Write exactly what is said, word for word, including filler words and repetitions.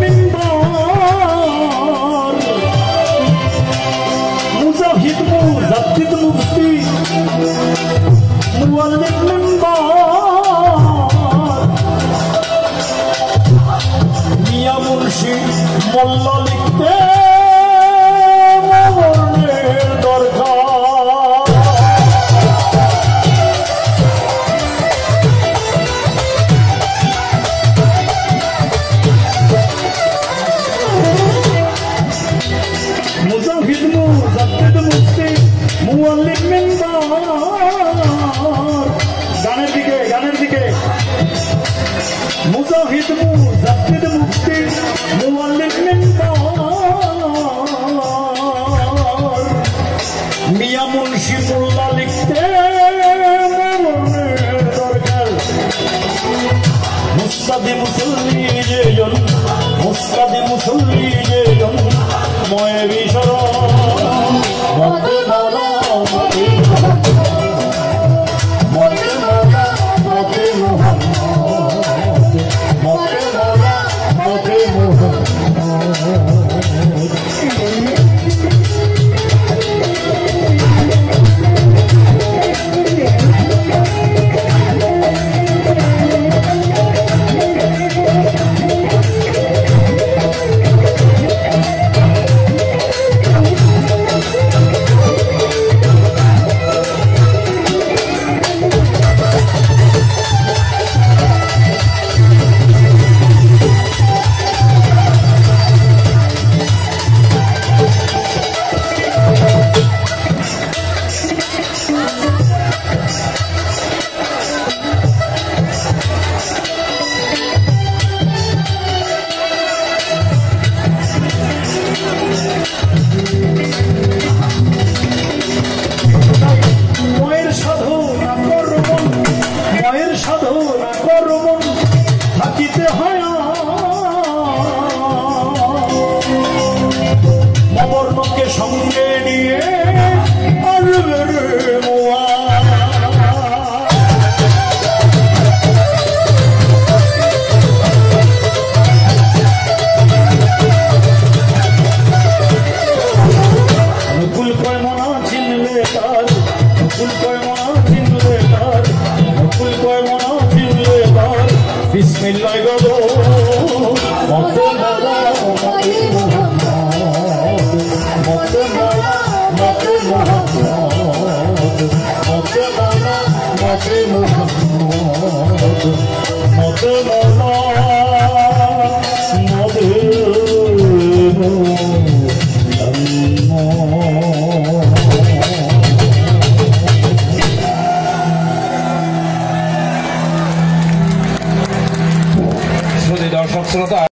মিম্বার মুজাহিদ মুজাদ্দিদ মুফতি মুআল্লিম মিম্বার মিয়া মুন্সি মোল্লা লিখতে মরণের দরকার মুজাহিদ মুজাদ্দিদ মুফতি মুআল্লিম মিম্বার গানের দিকে গানের দিকে মুজাহিদ মুজাদ্দিদ মুফতি মুআল্লিম মিম্বার মিয়া মুন্সি মোল্লা লিখতে মরণের দরকার মুস্তাদি মুসল্লি যেজন মুস্তাদি মুসল্লি যেজন ময়ে বিশরণ মতে মালা মতে মতে মালা মতে মোহাম্মদ মতে মালা মতে মোহাম্মদ সঙ্গে নিয়ে কুল কয় মনা চিনলে তার কুল কয় মনা চিনলে তার কুল কয় মনা চিনলে তার বিসমিল্লাহ গো